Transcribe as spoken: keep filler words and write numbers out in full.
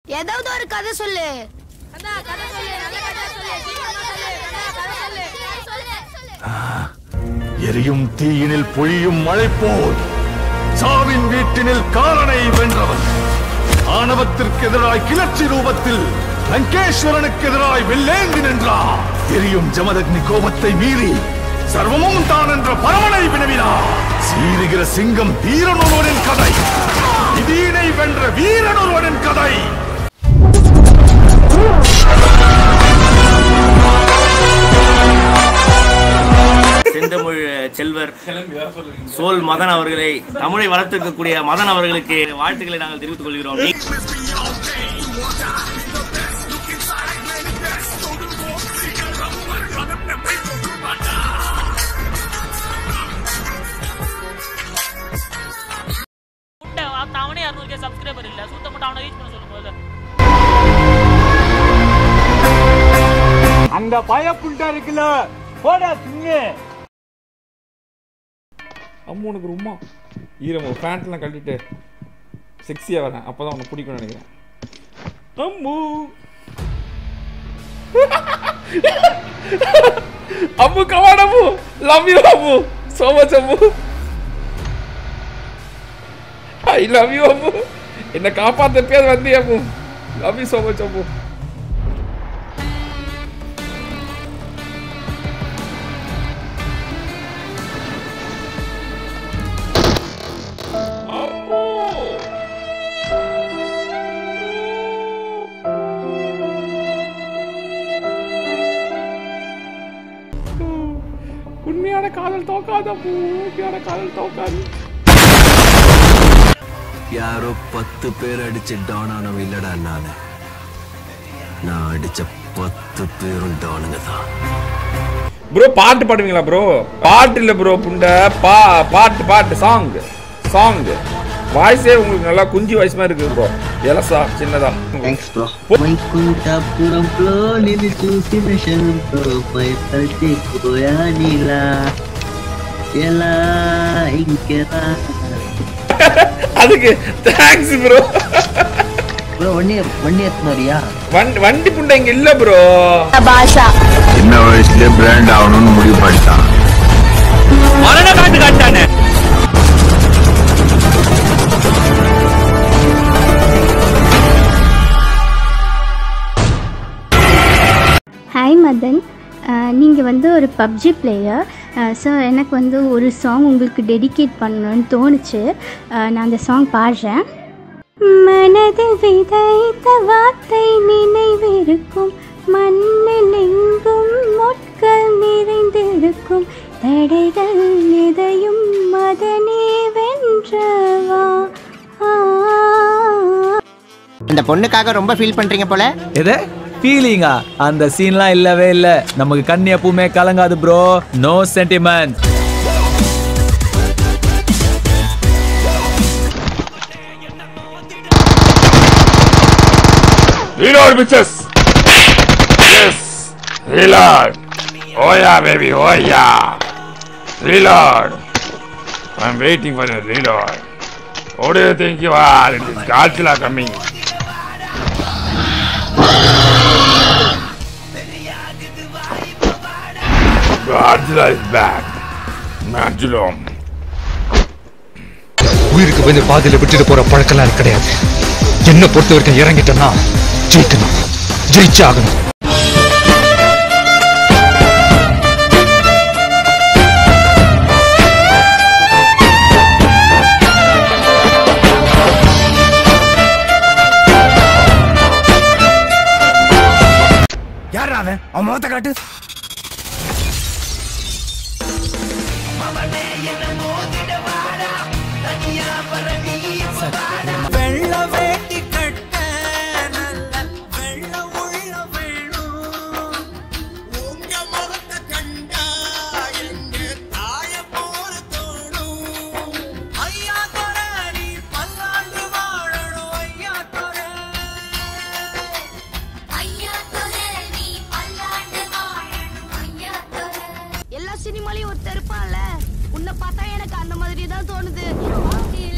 ஏதாவது ஒரு கதை சொல்லு. எரியும் தீயினில் பொழியும் மழை போல் சாவின் வீட்டினில் காலனை வென்றவன். ஆணவத்திற்கு எதிராய் கிளர்ச்சி ரூபத்தில் லங்கேஸ்வரனுக்கு எதிராய் வெள்ளேந்தி நின்றார். எரியும் ஜமதக்னி கோபத்தை மீறி சர்வமும் தான் என்ற பரமனை வினவினார். சீருகிற சிங்கம் வீரன் ஒருவனின் கதை, விதியினை வென்ற வீரன் ஒருவனின் கதை. செந்தமிழ் செல்வர் சோல் மதன் அவர்களை, தமிழை வளர்த்திருக்கக்கூடிய மதன் அவர்களுக்கு வாழ்த்துக்களை நாங்கள் தெரிவித்துக் கொள்கிறோம். அவனே அறுநூறு சப்ஸ்கிரைபர் இல்ல, சுத்த மட்டும் அவனை ரீச் பண்ண சொல்லுங்க. அந்த பயப்புண்டா இருக்குல்ல, போடா திங்க. அம்மு உனக்கு ரொம்ப ஈரம், பேண்ட்லாம் கட்டிட்டு செக்ஸியா வரேன், அப்பதான் உனக்கு பிடிக்கும்னு நினைக்கிறேன். Ammu Ammu come on Ammu, love you Ammu, so much Ammu, I love you Ammu, என்ன காப்பாத்த பேர் வந்து Ammu, love you so much Ammu. உண்மையான காதல் தோக்காத அம்மு, உண்மையான காதல் தோக்காது. யாரோ பத்து பேர் அடிச்ச டானானவ இல்லடா நானு, நான் அடிச்ச பத்து பேரும் டானுங்க தான். ப்ரோ பாட்டு பாடுவீங்களா ப்ரோ? பாட்டு இல்ல ப்ரோ, புண்ட பா பாட்டு பாட்டு சாங் சாங் வாய்ஸே உங்களுக்கு நல்லா குஞ்சி வாய்ஸ் மாதிரி இருக்கு ப்ரோ. எலசா சின்னதா. Thanks bro. వైకుంఠపురంలో నిన్ను చూసిన క్షణంతో పైతల్చి పోయానిలా ఎలా ఇంకెలా. அதுக்கு தேங்க்ஸ் ப்ரோ. ப்ரோ வண்டி வண்டி எத்துனாரியா? வண்டி வண்டி புண்ட இங்க இல்ல ப்ரோ. பாஷா சின்ன வயசுல பிராண்ட் ஆகணும்னு முடிவு பண்ணிட்டான். மரண காட்டு காட்டானே. ஹாய் மதன், நீங்கள் வந்து ஒரு பப்ஜி பிளேயர். ஸோ எனக்கு வந்து ஒரு சாங் உங்களுக்கு டெடிகேட் பண்ணணும்னு தோணுச்சு. நான் அந்த சாங் பாடுறேன். மனதில் விதைத்த வார்த்தை நினைவிருக்கும், மண்ணில் எங்கும் மொட்கள் நிறைந்திருக்கும், தடைகள் எதையும் மதனே வென்றவா. இந்த பொண்ணுக்காக ரொம்ப ஃபீல் பண்றீங்க போல. எது ஃபீலிங்கா? அந்த சீன்லாம் இல்லவே இல்ல. நமக்கு கண்ணு எப்பவுமே கலங்காது bro. No sentiment. Reload bitches. Yes. Reload. Oh yeah baby, oh yeah. Reload. I'm waiting for you. Reload. What do you think you are? It is Godzilla coming. Godzilla is back. Maximum. உயிருக்கு வந்து பாதியில விட்டுட்டு போற பழக்கலாம் கிடையாது. என்ன பொறுத்த வரைக்கும் இறங்கிட்டோம்னா ஜெயிக்கணும், ஜெயிச்சாகணும். யாரா அவன்? அவன் முகத்தை காட்டு. வெள்ள வேட்டி கட்ட நல்ல வெள்ள உள்ள வேணும், உங்க முகத்தை கண்டா எங்க தாய போல தோணும். ஐயா தர நீ பல்லாண்டு வாழணும், ஐயா தர ஐயா தொலை நீ பல்லாண்டு வாழணும், ஐயா தொலை. எல்லா சினிமாலையும் ஒருத்தர் இருப்பான்ல, உன்னை பார்த்தா எனக்கு அந்த மாதிரி தான் தோணுது.